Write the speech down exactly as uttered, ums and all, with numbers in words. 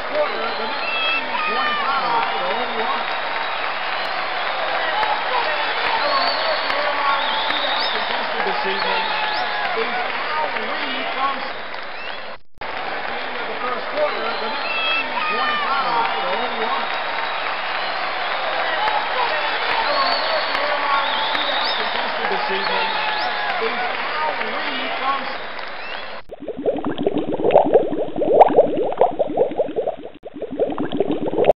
quarter, the Mets lead twenty-five to one. Our American Airlines shootout contestant this evening is Al Reed from at the end of the first quarter, the Mets lead twenty-five to one. Our American Airlines shootout contestant this evening is Al Reed from